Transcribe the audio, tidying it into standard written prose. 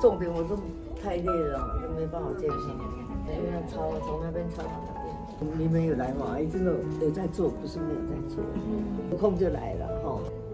重点我都太累了，都没办法健身。因为要抄，从那边抄到那边。你们有来吗？阿姨真的有在做，不是没有在做。有空就来了哈。